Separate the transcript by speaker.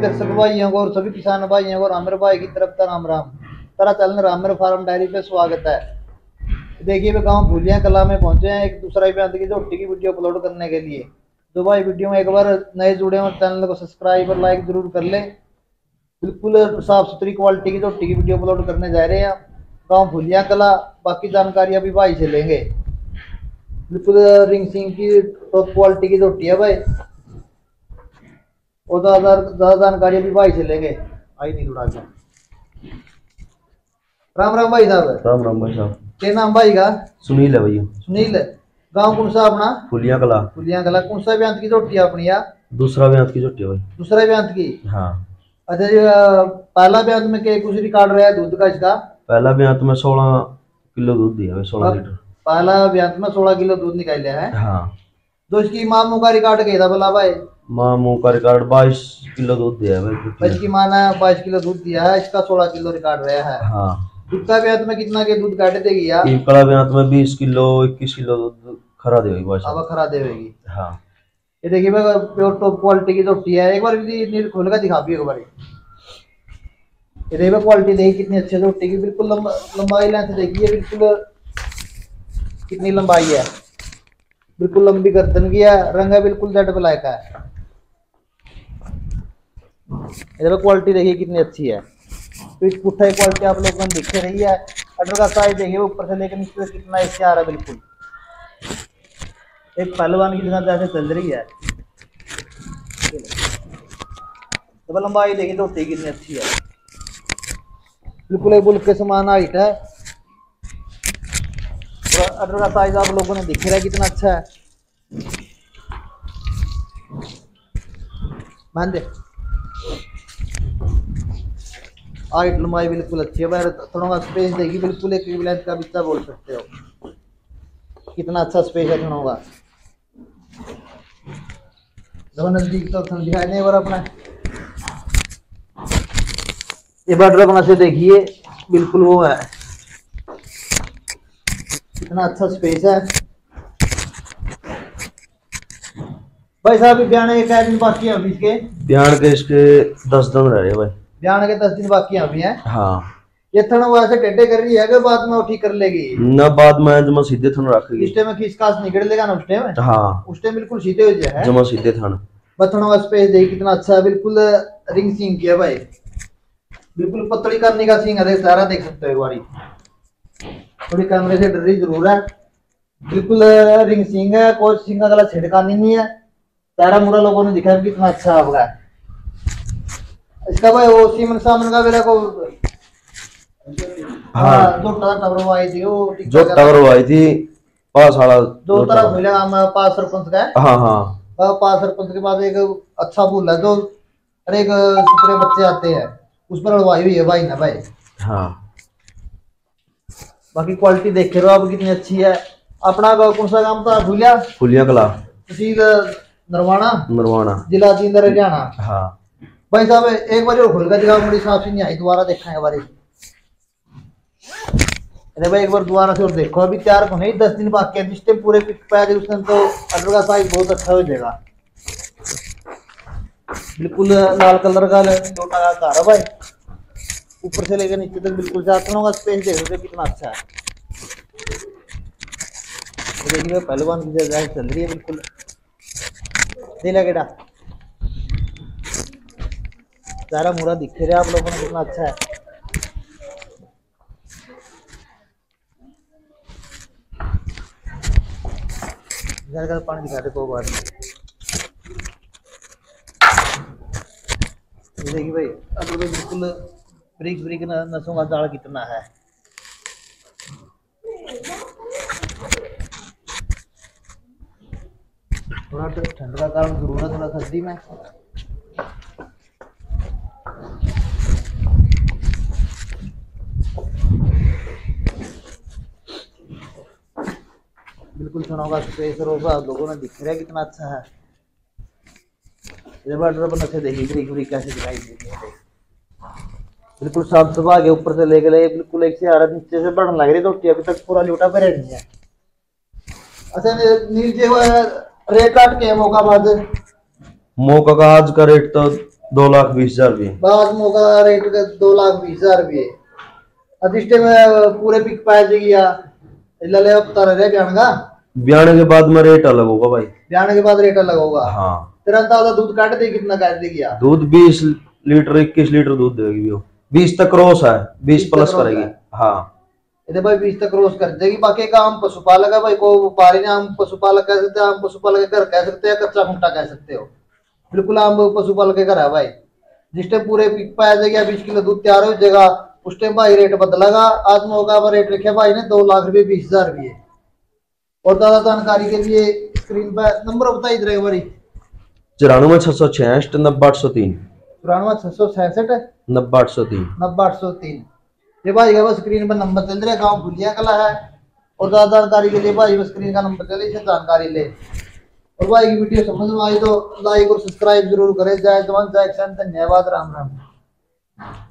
Speaker 1: दर्शक भाइयों को और सभी किसान भाइयों को रामर भाई की तरफ से राम राम। तारा चलन रामर फार्म डायरी पे स्वागत है। देखिए वे गांव भूलिया कला में पहुंचे हैं एक दूसरा ब्यांत की झोटी की वीडियो अपलोड करने के लिए। तो भाई वीडियो में एक बार नए जुड़े और चैनल को सब्सक्राइब और लाइक जरूर कर ले। बिल्कुल साफ सुथरी क्वालिटी की झोटी की वीडियो अपलोड करने जा रहे हैं गाँव भूलिया कला। बाकी जानकारी अभी भाई से लेंगे। बिल्कुल रिंग सिंह की टॉप क्वालिटी की झोटी है भाई, और ज्यादा जानकारी अभी भाई से लेंगे। आई नहीं जुड़ा गया। राम राम भाई साहब।
Speaker 2: राम राम भाई साहब।
Speaker 1: क्या नाम भाई का?
Speaker 2: सुनील है भैया।
Speaker 1: सुनील। गांव कौन सा अपना?
Speaker 2: फुलिया कला।
Speaker 1: फुलिया कला। कौन सा ब्यांत की झोटी है अपनी यार?
Speaker 2: दूसरा ब्यांत की झोटी है भाई।
Speaker 1: दूसरा ब्यांत की?
Speaker 2: हाँ।
Speaker 1: अच्छा जी, पहला ब्यांत में क्या कुछ रिकॉर्ड रहा है दूध का इसका?
Speaker 2: पहला ब्यांत में 16 किलो दूध दिया है, 16 लीटर।
Speaker 1: पहला ब्यांत में 16 किलो दूध निकाल है।
Speaker 2: हाँ।
Speaker 1: तो इसकी मामू का रिकॉर्ड क्या था भला भाई?
Speaker 2: मामू का रिकॉर्ड 22 किलो दूध दिया है भाई।
Speaker 1: इसकी माँ ने 22 किलो दूध दिया है, इसका 16 किलो रिकॉर्ड रहा है।
Speaker 2: हाँ।
Speaker 1: दूसरा ब्यांत में कितना के दूध काट देगी यार?
Speaker 2: पहला ब्यांत में 20 किलो 21 किलो दूध खरा देगी भाई।
Speaker 1: अब खरा देगी।
Speaker 2: हाँ।
Speaker 1: ये देखिए प्योर टॉप क्वालिटी की झोटी है। एक बार नील खोल कर दिखा भी एक बार। ये देखिए क्वालिटी देखिए कितनी अच्छी झोटी की। बिल्कुल लंबाई लेंथ देखिए, बिल्कुल कितनी लंबाई है। बिल्कुल लंबी गर्दन की है। रंग है बिल्कुल जेड ब्लैक है। इधर क्वालिटी देखिए कितनी अच्छी है। पीठ पुट्ठा क्वालिटी आप लोगों को दिख रही है। अडर का साइज देखिए ऊपर से लेकर नीचे कितना इससे आ रहा है। बिल्कुल एक पहलवान की तरह जैसे चल रही है। तो लंबाई देखिए झोटी कितनी अच्छी है। बिल्कुल एक बुल के समान हाइट है। अडर का साइज आप लोगों ने दिख रहा है कितना अच्छा है। मान दे हाइट लंबाई बिल्कुल अच्छी है। थोड़ा स्पेस देगी बिल्कुल एक लेंथ का बिस्ता बोल सकते हो। कितना अच्छा स्पेस है थोड़ा का। नजदीक तो दिखाई नहीं। और अपना ये बॉर्डर अपना से देखिए बिल्कुल वो है, कितना अच्छा स्पेस है भाई साहब। ब्याह के क्या दिन बाकी है अभी इसके?
Speaker 2: ब्याह के इसके 10 दिन रह रहे भाई।
Speaker 1: ब्याह के 10 दिन बाकी है अभी हैं।
Speaker 2: हाँ।
Speaker 1: ये थन वैसे टेढ़े कर रही है कि बाद में वो ठीक कर लेगी?
Speaker 2: ना बाद में जमा सीधे थन रखेगी।
Speaker 1: इस टाइम में खिसकास निकल लेगा ना उस टाइम में?
Speaker 2: हाँ।
Speaker 1: उस टाइम बिल्कुल सीधे हो जाए
Speaker 2: जमा सीधे थन।
Speaker 1: बस थोड़ा स्पेस देखिए कितना अच्छा है। बिल्कुल रिंग सिंह की है भाई। बिल्कुल पतली करने का सिंह है। सारा देख सकते हो एक बारी। थोड़ी कैमरे से डर रही जरूर है। बिल्कुल रिंग सिंह है। कोई सिंह का गला छिड़कानी नहीं है। सारा मुरा लोगों ने दिखा कितना अच्छा होगा इसका भाई। वो सीमन सामन का मेरा को
Speaker 2: हाँ
Speaker 1: जो टवर आई थी वो
Speaker 2: जो टवर आई थी पास वाला
Speaker 1: दो तरफ मिला हम पास सरपंच का है।
Speaker 2: हाँ हाँ।
Speaker 1: पास सरपंच के बाद एक अच्छा फूल है जो हर एक सुतरे बच्चे आते हैं उस पर अड़वाई हुई है भाई ना भाई।
Speaker 2: हाँ।
Speaker 1: बाकी क्वालिटी देख रहे हो आप कितनी अच्छी है। अपना कौन सा काम था? फुलिया।
Speaker 2: फुलिया कला।
Speaker 1: तहसील नरवाना।
Speaker 2: नरवाना जिला
Speaker 1: जिला जींद हरियाणा।
Speaker 2: हाँ
Speaker 1: भाई साहब एक बार और खुल का दिखा मुड़ी साफ से नहीं आई। दोबारा देखा है बारी। अरे भाई एक बार दोबारा से और देखो। अभी तैयार को नहीं 10 दिन बाकी है। जिस टाइम पूरे पिक पैक उस टाइम तो अडर का साइज बहुत अच्छा हो जाएगा। बिल्कुल लाल कलर का छोटा का कार है भाई। ऊपर से लेकर नीचे तक बिल्कुल जाता होगा। स्पेस देख सकते कितना अच्छा है। देखिए पहलवान की जगह चल रही है बिल्कुल। दिला केड़ा सारा मुरा दिख रहा है आप लोगों ने कितना अच्छा है। पानी दिखा दे को बार। देखिए भाई अब बिल्कुल ब्रिक ब्रिक नसों का जाल कितना है। थोड़ा ठंड का कारण जरूर है थोड़ा सर्दी में। बिल्कुल सुनाओ का स्पेस रोगा आप लोगों ने दिख रहा है कितना अच्छा है। से देखिए ब्रिक ब्रिक कैसे दिखाई देती है। बिल्कुल साफ सुबह के ऊपर से लेके ले बिल्कुल एक से आरा नीचे से बढ़ने लग रही रोटी। अभी तक पूरा लोटा पे नहीं है। अच्छा नीचे वो रेट काट के मौका बाद
Speaker 2: मौका का आज का रेट तो 2,20,000 रुपये।
Speaker 1: बाद मौका रेट 2,20,000 रुपये। अधिष्टे में पूरे पिक पाए गया ले हफ्ता रह ब्याण का।
Speaker 2: ब्याने के बाद में रेट अलग होगा भाई।
Speaker 1: ब्याने के बाद रेट अलग होगा।
Speaker 2: हाँ
Speaker 1: तेरा अंदाजा दूध काट दे कितना काट देगी यार?
Speaker 2: दूध 20 लीटर 21 लीटर दूध देगी वो। 20 तक क्रॉस है, 20 प्लस करेगी। हाँ
Speaker 1: ये भाई 20 तक क्रॉस कर देगी। बाकी का हम पशुपालक है भाई, को व्यापारी ने हम पशुपालक कह सकते हैं, हम पशुपालक के घर कह सकते हैं, कच्चा खूंटा कह सकते हो। बिल्कुल हम पशुपालक के घर है भाई। जिस टाइम पूरे पिक पाया जाएगा 20 किलो दूध तैयार हो जाएगा उस टाइम भाई रेट बदलेगा। आज मौका पर रेट रखे भाई ने 2,20,000 रुपये। और ज्यादा जानकारी के लिए स्क्रीन पर नंबर बताइए इधर एक बारी।
Speaker 2: 94,666 90,803
Speaker 1: 94,666
Speaker 2: 90,803
Speaker 1: 90,803। ये भाई का बस स्क्रीन पर नंबर चल रहा है, गाँव भुलिया कला है। और ज्यादा जानकारी के लिए भाई बस स्क्रीन का नंबर चले, इसे जानकारी ले। और भाई की वीडियो समझ में आई तो लाइक और सब्सक्राइब जरूर करें। जय जवान जय किसान, धन्यवाद, राम राम।